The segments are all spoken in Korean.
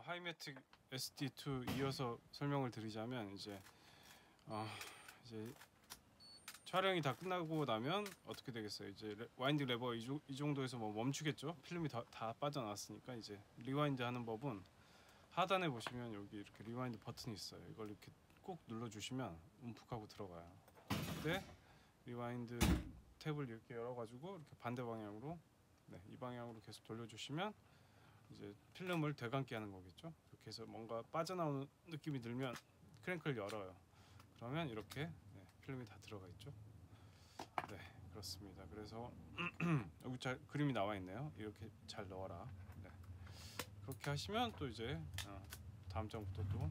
하이매틱 SD2 이어서 설명을 드리자면 이제 촬영이 다 끝나고 나면 어떻게 되겠어요? 이제 와인드 레버 이 정도에서 뭐 멈추겠죠? 필름이 다 빠져나왔으니까. 이제 리와인드 하는 법은 하단에 보시면 여기 이렇게 리와인드 버튼이 있어요. 이걸 이렇게 꼭 눌러주시면 움푹하고 들어가요. 그때 리와인드 탭을 이렇게 열어가지고 이렇게 반대 방향으로, 이 방향으로 계속 돌려주시면 이제 필름을 되감게 하는 거겠죠. 이렇게 해서 뭔가 빠져나오는 느낌이 들면 크랭크를 열어요. 그러면 이렇게 필름이 다 들어가 있죠. 네, 그렇습니다. 그래서 여기 잘 그림이 나와 있네요. 이렇게 잘 넣어라. 네. 그렇게 하시면 또 이제 다음 장부터 또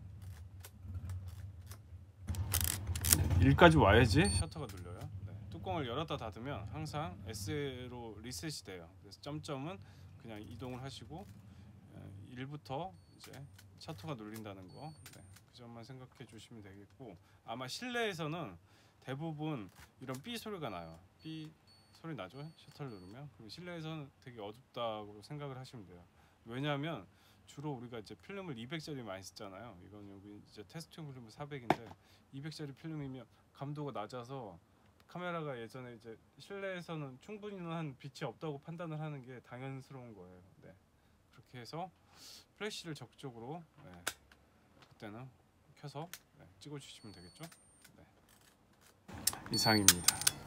1까지 와야지 셔터가 눌려요. 뚜껑을 열었다 닫으면 항상 SL로 리셋이 돼요. 그래서 점점은 그냥 이동을 하시고 1부터 이제 셔터가 눌린다는 거, 그 점만 생각해 주시면 되겠고, 아마 실내에서는 대부분 이런 삐 소리가 나요. 삐 소리 나죠? 셔터를 누르면. 그리고 실내에서는 되게 어둡다고 생각을 하시면 돼요. 왜냐하면 주로 우리가 이제 필름을 200짜리 많이 쓰잖아요. 이건 여기 이제 테스트용 필름은 400인데 200짜리 필름이면 감도가 낮아서 카메라가 예전에 이제 실내에서는 충분한 빛이 없다고 판단을 하는 게 당연스러운 거예요. 그렇게 해서 플래시를 적극적으로 그때는 켜서 찍어주시면 되겠죠. 이상입니다.